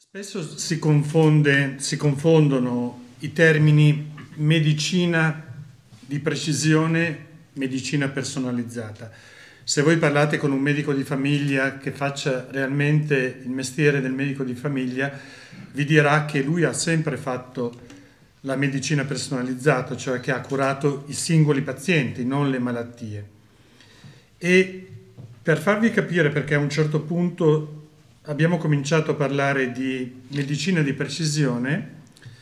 Spesso si confondono i termini medicina di precisione, medicina personalizzata. Se voi parlate con un medico di famiglia che faccia realmente il mestiere del medico di famiglia, vi dirà che lui ha sempre fatto la medicina personalizzata, cioè che ha curato i singoli pazienti, non le malattie. E per farvi capire perché a un certo punto abbiamo cominciato a parlare di medicina di precisione,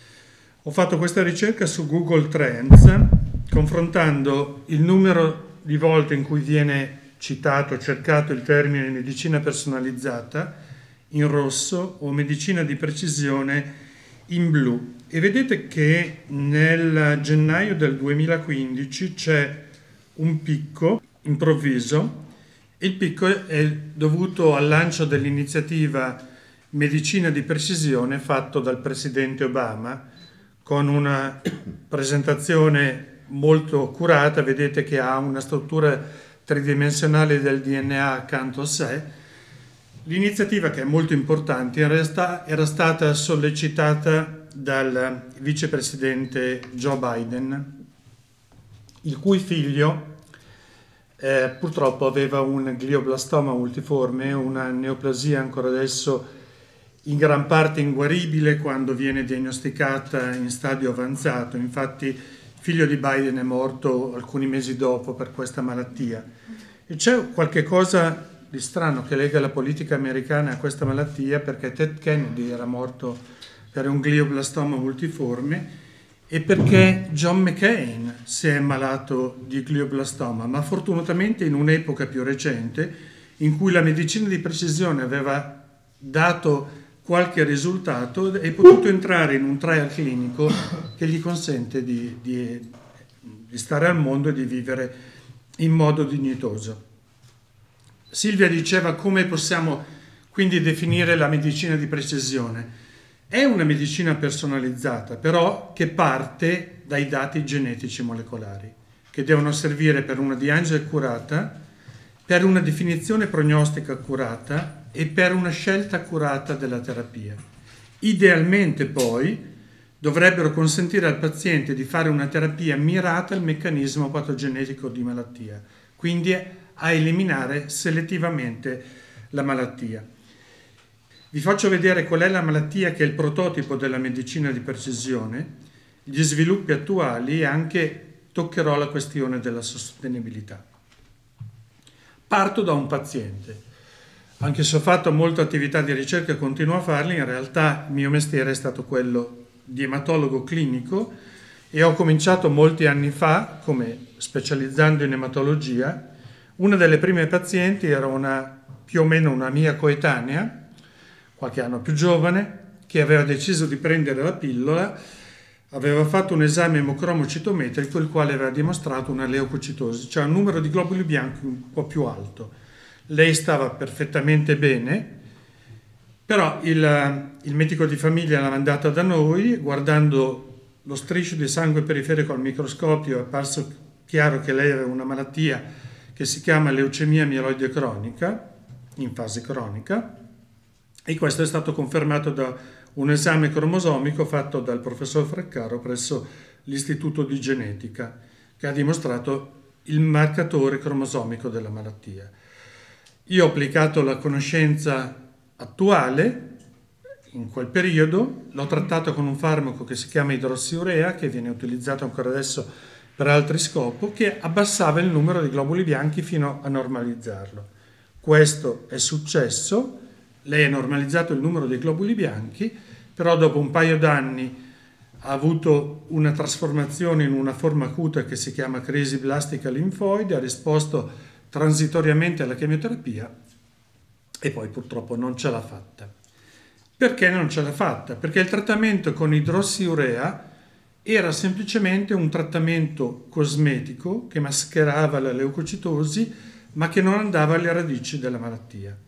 ho fatto questa ricerca su Google Trends, confrontando il numero di volte in cui viene citato, cercato il termine medicina personalizzata in rosso o medicina di precisione in blu. E vedete che nel gennaio del 2015 c'è un picco improvviso. Il picco è dovuto al lancio dell'iniziativa Medicina di Precisione fatto dal presidente Obama con una presentazione molto curata. Vedete che ha una struttura tridimensionale del DNA accanto a sé. L'iniziativa, che è molto importante, in realtà era stata sollecitata dal vicepresidente Joe Biden, il cui figlio purtroppo aveva un glioblastoma multiforme, una neoplasia ancora adesso in gran parte inguaribile quando viene diagnosticata in stadio avanzato. Infatti il figlio di Biden è morto alcuni mesi dopo per questa malattia. E c'è qualche cosa di strano che lega la politica americana a questa malattia, perché Ted Kennedy era morto per un glioblastoma multiforme e perché John McCain si è ammalato di glioblastoma, ma fortunatamente in un'epoca più recente in cui la medicina di precisione aveva dato qualche risultato e è potuto entrare in un trial clinico che gli consente di stare al mondo e di vivere in modo dignitoso. Silvia diceva: come possiamo quindi definire la medicina di precisione? È una medicina personalizzata, però che parte dai dati genetici molecolari, che devono servire per una diagnosi accurata, per una definizione prognostica accurata e per una scelta accurata della terapia. Idealmente poi dovrebbero consentire al paziente di fare una terapia mirata al meccanismo patogenetico di malattia, quindi a eliminare selettivamente la malattia. Vi faccio vedere qual è la malattia che è il prototipo della medicina di precisione, gli sviluppi attuali, e anche toccherò la questione della sostenibilità. Parto da un paziente. Anche se ho fatto molta attività di ricerca e continuo a farli, in realtà il mio mestiere è stato quello di ematologo clinico e ho cominciato molti anni fa come specializzando in ematologia. Una delle prime pazienti era più o meno una mia coetanea, qualche anno più giovane, che aveva deciso di prendere la pillola, aveva fatto un esame emocromocitometrico il quale aveva dimostrato una leucocitosi, cioè un numero di globuli bianchi un po' più alto. Lei stava perfettamente bene, però il medico di famiglia l'ha mandata da noi. Guardando lo striscio di sangue periferico al microscopio è apparso chiaro che lei aveva una malattia che si chiama leucemia mieloide cronica, in fase cronica, e questo è stato confermato da un esame cromosomico fatto dal professor Fraccaro presso l'Istituto di Genetica, che ha dimostrato il marcatore cromosomico della malattia. Io ho applicato la conoscenza attuale in quel periodo, l'ho trattato con un farmaco che si chiama idrossiurea, che viene utilizzato ancora adesso per altri scopi, che abbassava il numero di globuli bianchi fino a normalizzarlo. Questo è successo. Lei ha normalizzato il numero dei globuli bianchi, però dopo un paio d'anni ha avuto una trasformazione in una forma acuta che si chiama crisi blastica linfoide, ha risposto transitoriamente alla chemioterapia e poi purtroppo non ce l'ha fatta. Perché non ce l'ha fatta? Perché il trattamento con idrossiurea era semplicemente un trattamento cosmetico che mascherava la leucocitosi, ma che non andava alle radici della malattia.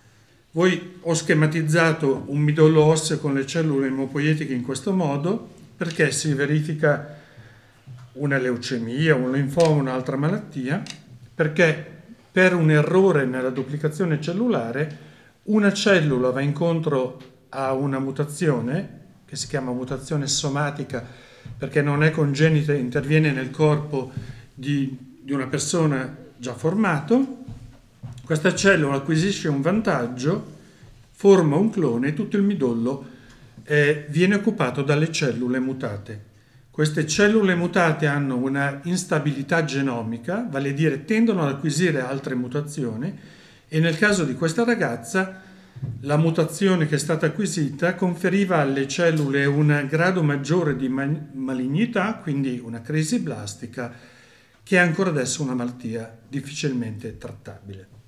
Ho schematizzato un midollo osseo con le cellule emopoietiche in questo modo perché si verifica una leucemia, un linfoma, un'altra malattia, perché per un errore nella duplicazione cellulare una cellula va incontro ha una mutazione, che si chiama mutazione somatica, perché non è congenita, interviene nel corpo di una persona già formato, questa cellula acquisisce un vantaggio, forma un clone e tutto il midollo viene occupato dalle cellule mutate. Queste cellule mutate hanno una instabilità genomica, vale a dire tendono ad acquisire altre mutazioni, e nel caso di questa ragazza la mutazione che è stata acquisita conferiva alle cellule un grado maggiore di malignità, quindi una crisi blastica, che è ancora adesso una malattia difficilmente trattabile.